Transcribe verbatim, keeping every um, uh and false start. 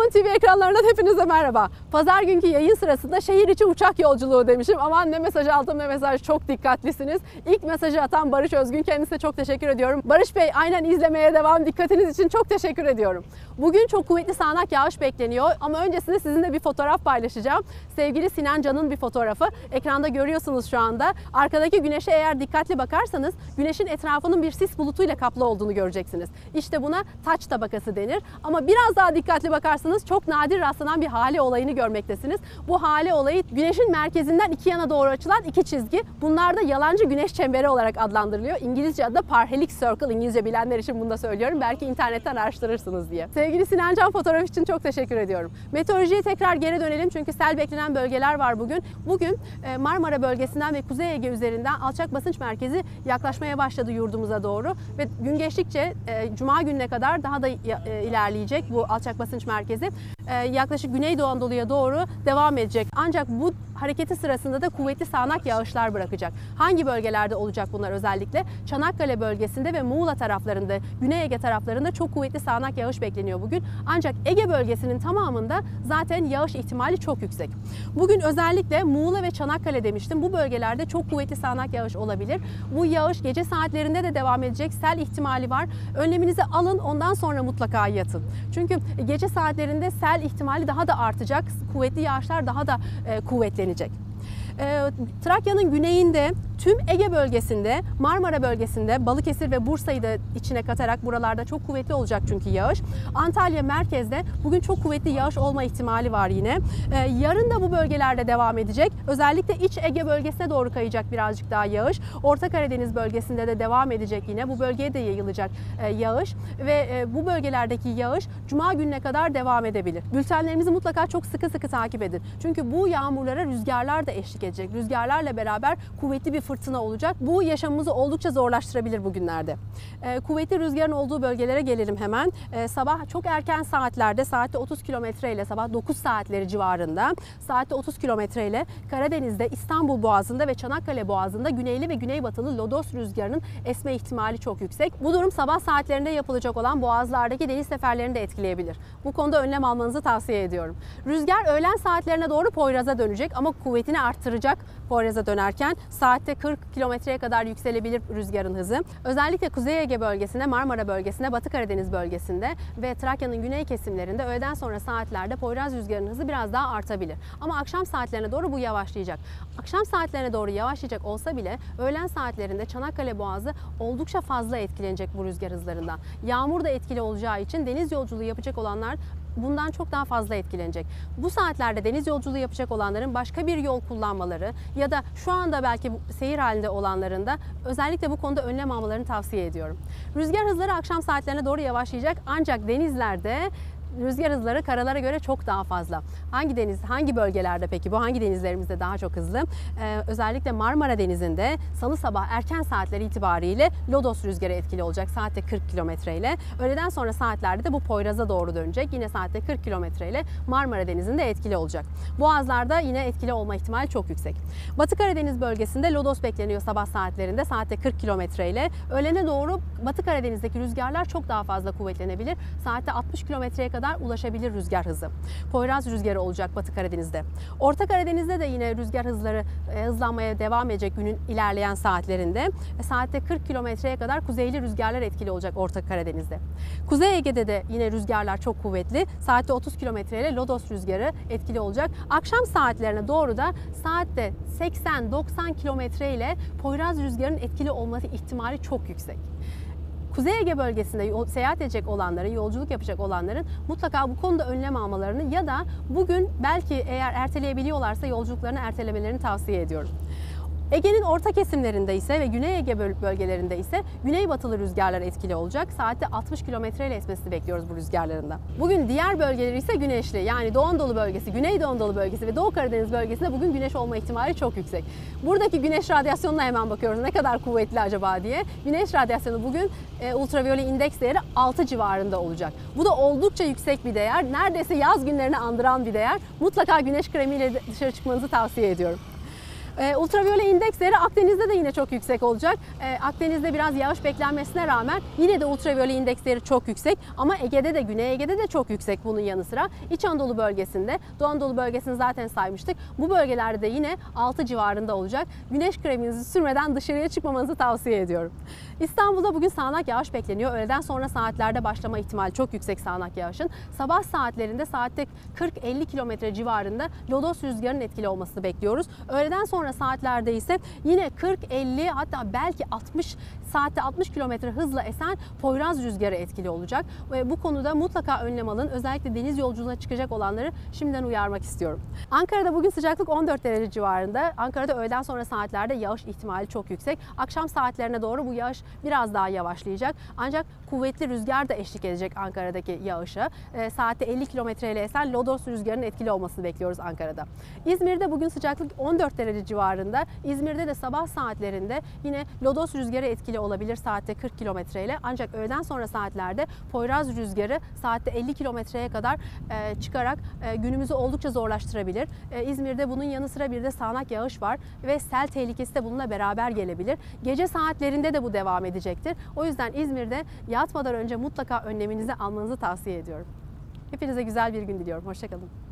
Aydın T V ekranlarından hepinize merhaba. Pazar günkü yayın sırasında şehir içi uçak yolculuğu demişim. Aman ne mesaj aldım ne mesaj, çok dikkatlisiniz. İlk mesajı atan Barış Özgün, kendisine çok teşekkür ediyorum. Barış Bey, aynen izlemeye devam, dikkatiniz için çok teşekkür ediyorum. Bugün çok kuvvetli sağanak yağış bekleniyor ama öncesinde sizinle bir fotoğraf paylaşacağım. Sevgili Sinan Can'ın bir fotoğrafı. Ekranda görüyorsunuz şu anda. Arkadaki güneşe eğer dikkatli bakarsanız güneşin etrafının bir sis bulutuyla kaplı olduğunu göreceksiniz. İşte buna taç tabakası denir. Ama biraz daha dikkatli bakarsanız çok nadir rastlanan bir hale olayını görmektesiniz. Bu hale olayı güneşin merkezinden iki yana doğru açılan iki çizgi. Bunlar da yalancı güneş çemberi olarak adlandırılıyor. İngilizce adı Parhelik Circle. İngilizce bilenler için bunu da söylüyorum. Belki internetten araştırırsınız diye. Sevgili Sinan Can, fotoğraf için çok teşekkür ediyorum. Meteorolojiye tekrar geri dönelim çünkü sel beklenen bölgeler var bugün. Bugün Marmara bölgesinden ve Kuzey Ege üzerinden alçak basınç merkezi yaklaşmaya başladı yurdumuza doğru ve gün geçtikçe Cuma gününe kadar daha da ilerleyecek bu alçak basınç merkezi. Yaklaşık Güneydoğu Anadolu'ya doğru devam edecek. Ancak bu hareketi sırasında da kuvvetli sağanak yağışlar bırakacak. Hangi bölgelerde olacak bunlar özellikle? Çanakkale bölgesinde ve Muğla taraflarında, Güney Ege taraflarında çok kuvvetli sağanak yağış bekleniyor bugün. Ancak Ege bölgesinin tamamında zaten yağış ihtimali çok yüksek. Bugün özellikle Muğla ve Çanakkale demiştim. Bu bölgelerde çok kuvvetli sağanak yağış olabilir. Bu yağış gece saatlerinde de devam edecek. Sel ihtimali var. Önleminizi alın, ondan sonra mutlaka yatın. Çünkü gece saatlerinde sel ihtimali daha da artacak. Kuvvetli yağışlar daha da e, kuvvetlenecek. E, Trakya'nın güneyinde, tüm Ege bölgesinde, Marmara bölgesinde, Balıkesir ve Bursa'yı da içine katarak buralarda çok kuvvetli olacak çünkü yağış. Antalya merkezde bugün çok kuvvetli yağış olma ihtimali var yine. Ee, yarın da bu bölgelerde devam edecek. Özellikle iç Ege bölgesine doğru kayacak birazcık daha yağış. Orta Karadeniz bölgesinde de devam edecek yine. Bu bölgeye de yayılacak e, yağış ve e, bu bölgelerdeki yağış Cuma gününe kadar devam edebilir. Bültenlerimizi mutlaka çok sıkı sıkı takip edin. Çünkü bu yağmurlara rüzgarlar da eşlik edecek. Rüzgarlarla beraber kuvvetli bir fırtına olacak. Bu yaşamımızı oldukça zorlaştırabilir bugünlerde. Ee, kuvvetli rüzgarın olduğu bölgelere gelelim hemen. Ee, sabah çok erken saatlerde saatte otuz kilometre ile sabah dokuz saatleri civarında saatte otuz kilometre ile Karadeniz'de, İstanbul Boğazı'nda ve Çanakkale Boğazı'nda güneyli ve güneybatılı lodos rüzgarının esme ihtimali çok yüksek. Bu durum sabah saatlerinde yapılacak olan boğazlardaki deniz seferlerini de etkileyebilir. Bu konuda önlem almanızı tavsiye ediyorum. Rüzgar öğlen saatlerine doğru Poyraz'a dönecek ama kuvvetini arttıracak Poyraz'a dönerken saatte kırk kilometreye kadar yükselebilir rüzgarın hızı. Özellikle Kuzey Ege bölgesinde, Marmara bölgesinde, Batı Karadeniz bölgesinde ve Trakya'nın güney kesimlerinde öğleden sonra saatlerde Poyraz rüzgarının hızı biraz daha artabilir. Ama akşam saatlerine doğru bu yavaşlayacak. Akşam saatlerine doğru yavaşlayacak olsa bile öğlen saatlerinde Çanakkale Boğazı oldukça fazla etkilenecek bu rüzgar hızlarından. Yağmur da etkili olacağı için deniz yolculuğu yapacak olanlar bundan çok daha fazla etkilenecek. Bu saatlerde deniz yolculuğu yapacak olanların başka bir yol kullanmaları ya da şu anda belki seyir halinde olanların da özellikle bu konuda önlem almalarını tavsiye ediyorum. Rüzgar hızları akşam saatlerine doğru yavaşlayacak ancak denizlerde rüzgar hızları karalara göre çok daha fazla. Hangi deniz, hangi bölgelerde peki bu? Hangi denizlerimizde daha çok hızlı? Ee, özellikle Marmara Denizi'nde salı sabah erken saatler itibariyle lodos rüzgarı etkili olacak saatte kırk kilometre ile. Öğleden sonra saatlerde de bu Poyraz'a doğru dönecek. Yine saatte kırk kilometre ile Marmara Denizi'nde etkili olacak. Boğazlarda yine etkili olma ihtimali çok yüksek. Batı Karadeniz bölgesinde lodos bekleniyor sabah saatlerinde saatte kırk kilometre ile. Öğlene doğru Batı Karadeniz'deki rüzgarlar çok daha fazla kuvvetlenebilir. Saatte altmış kilometreye kadar ulaşabilir rüzgar hızı. Poyraz rüzgarı olacak Batı Karadeniz'de. Orta Karadeniz'de de yine rüzgar hızları e, hızlanmaya devam edecek günün ilerleyen saatlerinde. E, saatte kırk kilometreye kadar kuzeyli rüzgarlar etkili olacak Orta Karadeniz'de. Kuzey Ege'de de yine rüzgarlar çok kuvvetli. Saatte otuz kilometre ile lodos rüzgarı etkili olacak. Akşam saatlerine doğru da saatte seksen doksan kilometre ile Poyraz rüzgarının etkili olması ihtimali çok yüksek. Kuzey Ege bölgesinde seyahat edecek olanların, yolculuk yapacak olanların mutlaka bu konuda önlem almalarını ya da bugün belki eğer erteleyebiliyorlarsa yolculuklarını ertelemelerini tavsiye ediyorum. Ege'nin orta kesimlerinde ise ve Güney Ege bölgelerinde ise güneybatılı rüzgarlar etkili olacak. Saatte altmış kilometre ile esmesini bekliyoruz bu rüzgarlarında. Bugün diğer bölgeleri ise güneşli. Yani Doğu Anadolu bölgesi, Güneydoğu Anadolu bölgesi ve Doğu Karadeniz bölgesinde bugün güneş olma ihtimali çok yüksek. Buradaki güneş radyasyonuna hemen bakıyoruz. Ne kadar kuvvetli acaba diye. Güneş radyasyonu bugün e, ultraviyole indeks değeri altı civarında olacak. Bu da oldukça yüksek bir değer. Neredeyse yaz günlerini andıran bir değer. Mutlaka güneş kremiyle dışarı çıkmanızı tavsiye ediyorum. E, ultraviyole indeksleri Akdeniz'de de yine çok yüksek olacak. E, Akdeniz'de biraz yağış beklenmesine rağmen yine de ultraviyole indeksleri çok yüksek. Ama Ege'de de, Güney Ege'de de çok yüksek bunun yanı sıra. İç Anadolu bölgesinde, Doğu Anadolu bölgesini zaten saymıştık. Bu bölgelerde de yine altı civarında olacak. Güneş kreminizi sürmeden dışarıya çıkmamanızı tavsiye ediyorum. İstanbul'da bugün sağanak yağış bekleniyor. Öğleden sonra saatlerde başlama ihtimali çok yüksek sağanak yağışın. Sabah saatlerinde saatte kırk elli kilometre civarında lodos rüzgarının etkili olmasını bekliyoruz. Öğleden sonra saatlerde ise yine kırk elli hatta belki altmış saatte altmış kilometre hızla esen Poyraz rüzgarı etkili olacak. Ve bu konuda mutlaka önlem alın. Özellikle deniz yolculuğuna çıkacak olanları şimdiden uyarmak istiyorum. Ankara'da bugün sıcaklık on dört derece civarında. Ankara'da öğleden sonra saatlerde yağış ihtimali çok yüksek. Akşam saatlerine doğru bu yağış biraz daha yavaşlayacak. Ancak kuvvetli rüzgar da eşlik edecek Ankara'daki yağışa. E, saatte elli kilometre ile esen lodos rüzgarının etkili olmasını bekliyoruz Ankara'da. İzmir'de bugün sıcaklık on dört derece civarında. İzmir'de de sabah saatlerinde yine lodos rüzgarı etkili olabilir saatte kırk kilometre ile. Ancak öğleden sonra saatlerde Poyraz rüzgarı saatte elli kilometreye kadar e, çıkarak e, günümüzü oldukça zorlaştırabilir. E, İzmir'de bunun yanı sıra bir de sağanak yağış var ve sel tehlikesi de bununla beraber gelebilir. Gece saatlerinde de bu devam edecektir. O yüzden İzmir'de yatmadan önce mutlaka önleminizi almanızı tavsiye ediyorum. Hepinize güzel bir gün diliyorum. Hoşça kalın.